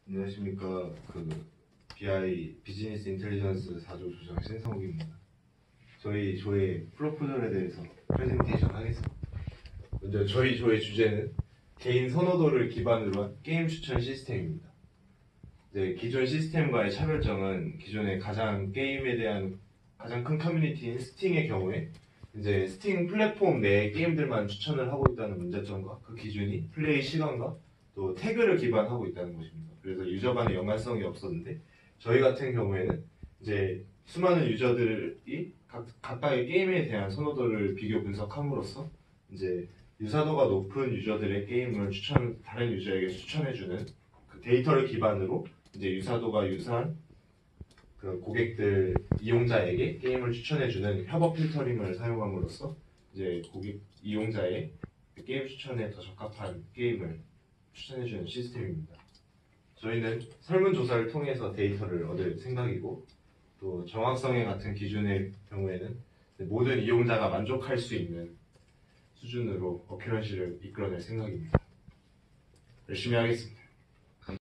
안녕하십니까. BI 비즈니스 인텔리전스 4조 조장 신성욱입니다. 저희 조의 프로포절에 대해서 프레젠테이션 하겠습니다. 먼저 저희 조의 주제는 개인 선호도를 기반으로 한 게임 추천 시스템입니다. 이제 기존 시스템과의 차별점은 기존의 게임에 대한 가장 큰 커뮤니티인 스팅의 경우에 이제 스팅 플랫폼 내 게임들만 추천을 하고 있다는 문제점과 그 기준이 플레이 시간과 또 태그를 기반하고 있다는 것입니다. 그래서 유저 간의 연관성이 없었는데 저희 같은 경우에는 이제 수많은 유저들이 각각의 게임에 대한 선호도를 비교 분석함으로써 이제 유사도가 높은 유저들의 게임을 다른 유저에게 추천해주는 그 데이터를 기반으로 이제 유사도가 유사한 그 고객들 이용자에게 게임을 추천해주는 협업 필터링을 사용함으로써 이제 이용자의 게임 추천에 더 적합한 게임을 추천해주는 시스템입니다. 저희는 설문조사를 통해서 데이터를 얻을 생각이고 또 정확성에 같은 기준의 경우에는 모든 이용자가 만족할 수 있는 수준으로 어큐런시를 이끌어낼 생각입니다. 열심히 하겠습니다.